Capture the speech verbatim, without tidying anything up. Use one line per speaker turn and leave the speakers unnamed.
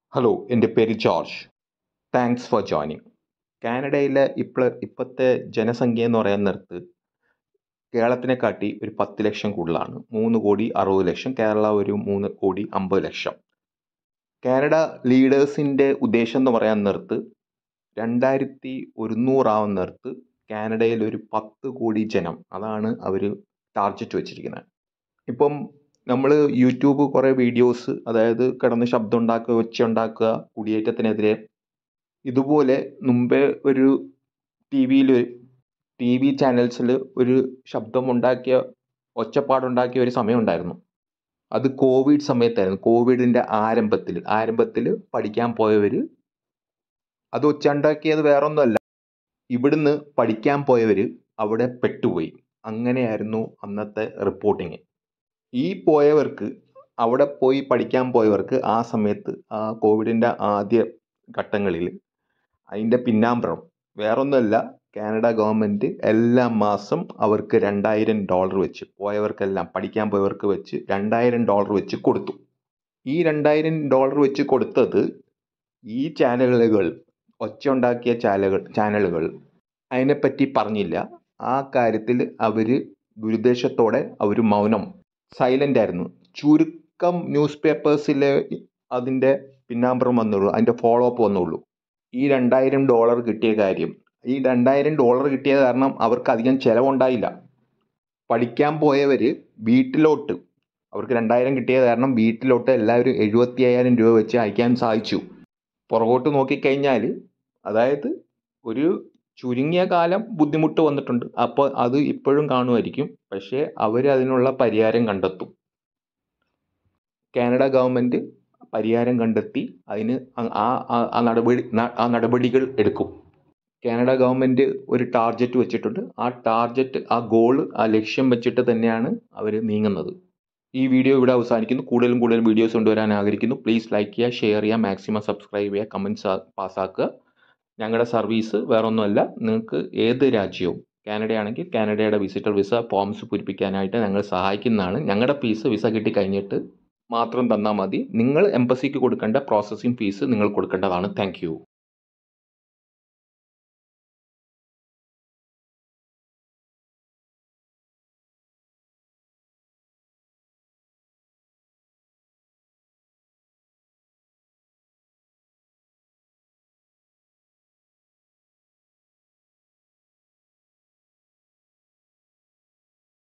Hello, എൻ്റെ പേര് George. Thanks for joining. കാനഡയിലെ ഇപ്പോൾ ഇപ്പോഴത്തെ ജനസംഖ്യ എന്ന് പറയാൻ നേരത്ത് കേരളത്തിനെക്കാട്ടി ഒരു പത്ത് ലക്ഷം കൂടുതലാണ്. മൂന്ന് കോടി അറുപത് ലക്ഷം, കേരള ഒരു മൂന്ന് കോടി അമ്പത് ലക്ഷം. കാനഡ ലീഡേഴ്സിൻ്റെ ഉദ്ദേശം എന്ന് പറയാൻ നേരത്ത് രണ്ടായിരത്തി ഒരുന്നൂറാവുന്ന നേരത്ത് കാനഡയിൽ ഒരു പത്ത് കോടി ജനം, അതാണ് അവർ ടാർഗറ്റ് വെച്ചിരിക്കുന്നത്. ഇപ്പം നമ്മൾ യൂട്യൂബ് കുറേ വീഡിയോസ്, അതായത് കിടന്ന് ശബ്ദം ഉണ്ടാക്കുക, ഒച്ച ഉണ്ടാക്കുക, കുടിയേറ്റത്തിനെതിരെ ഇതുപോലെ മുമ്പേ ഒരു ടി വിയിൽ ടി വി ചാനൽസിൽ ഒരു ശബ്ദമുണ്ടാക്കിയ ഒച്ചപ്പാടുണ്ടാക്കിയ ഒരു സമയമുണ്ടായിരുന്നു. അത് കോവിഡ് സമയത്തായിരുന്നു. കോവിഡിൻ്റെ ആരംഭത്തിൽ ആരംഭത്തിൽ പഠിക്കാൻ പോയവർ, അത് ഒച്ച ഉണ്ടാക്കിയത് വേറൊന്നുമല്ല, ഇവിടുന്ന് പഠിക്കാൻ പോയവർ അവിടെ പെട്ടുപോയി. അങ്ങനെയായിരുന്നു അന്നത്തെ റിപ്പോർട്ടിങ്. ഈ പോയവർക്ക്, അവിടെ പോയി പഠിക്കാൻ പോയവർക്ക് ആ സമയത്ത്, ആ കോവിഡിൻ്റെ ആദ്യ ഘട്ടങ്ങളിൽ അതിൻ്റെ പിന്നാമ്പുറം വേറൊന്നുമല്ല, കാനഡ ഗവൺമെൻറ് എല്ലാ മാസം അവർക്ക് രണ്ടായിരം ഡോളർ വെച്ച്, പോയവർക്കെല്ലാം പഠിക്കാൻ പോയവർക്ക് വെച്ച് രണ്ടായിരം ഡോളർ വെച്ച് കൊടുത്തു. ഈ രണ്ടായിരം ഡോളർ വെച്ച് കൊടുത്തത് ഈ ചാനലുകൾ, ഒച്ച ഉണ്ടാക്കിയ ചാനലുകൾ ചാനലുകൾ അതിനെപ്പറ്റി പറഞ്ഞില്ല. ആ കാര്യത്തിൽ അവർ ദുരുദ്ദേശത്തോടെ അവർ മൗനം, സൈലൻ്റ് ആയിരുന്നു. ചുരുക്കം ന്യൂസ് പേപ്പേഴ്സിൽ അതിൻ്റെ പിന്നാമ്പുറം വന്നുള്ളൂ, അതിൻ്റെ ഫോളോ അപ്പ് വന്നുള്ളൂ. ഈ രണ്ടായിരം ഡോളർ കിട്ടിയ കാര്യം, ഈ രണ്ടായിരം ഡോളർ കിട്ടിയ കാരണം അവർക്ക് അധികം ചിലവുണ്ടായില്ല. പഠിക്കാൻ പോയവർ വീട്ടിലോട്ട്, അവർക്ക് രണ്ടായിരം കിട്ടിയ കാരണം വീട്ടിലോട്ട് എല്ലാവരും എഴുപത്തി അയ്യായിരം രൂപ വെച്ച് അയക്കാൻ സാധിച്ചു. പുറകോട്ട് നോക്കിക്കഴിഞ്ഞാൽ, അതായത് ഒരു ചുരുങ്ങിയ കാലം ബുദ്ധിമുട്ട് വന്നിട്ടുണ്ട്, അപ്പോൾ അത് ഇപ്പോഴും കാണുമായിരിക്കും. പക്ഷേ അവർ അതിനുള്ള പരിഹാരം കണ്ടെത്തും. കാനഡ ഗവൺമെൻറ് പരിഹാരം കണ്ടെത്തി അതിന് ആ ആ നടപടി ആ നടപടികൾ എടുക്കും. കാനഡ ഗവൺമെൻറ് ഒരു ടാർഗറ്റ് വെച്ചിട്ടുണ്ട്. ആ ടാർഗറ്റ്, ആ ഗോൾ, ആ ലക്ഷ്യം വെച്ചിട്ട് തന്നെയാണ് അവർ നീങ്ങുന്നത്. ഈ വീഡിയോ ഇവിടെ അവസാനിക്കുന്നു. കൂടുതലും കൂടുതൽ വീഡിയോസ് കൊണ്ടുവരാൻ ആഗ്രഹിക്കുന്നു. പ്ലീസ് ലൈക്ക് ചെയ്യുക, ഷെയർ ചെയ്യുക, മാക്സിമം സബ്സ്ക്രൈബ് ചെയ്യുക, കമൻറ്റ്സ് പാസ്സാക്കുക. ഞങ്ങളുടെ സർവീസ് വേറൊന്നുമല്ല, നിങ്ങൾക്ക് ഏത് രാജ്യവും, കാനഡയാണെങ്കിൽ കാനഡയുടെ വിസിറ്റർ വിസ ഫോംസ് പൂരിപ്പിക്കാനായിട്ട് ഞങ്ങൾ സഹായിക്കുന്നതാണ്. ഞങ്ങളുടെ ഫീസ് വിസ കിട്ടിക്കഴിഞ്ഞിട്ട് മാത്രം തന്നാൽ മതി. നിങ്ങൾ എംബസിക്ക് കൊടുക്കേണ്ട പ്രോസസ്സിംഗ് ഫീസ് നിങ്ങൾ കൊടുക്കേണ്ടതാണ്. Thank U.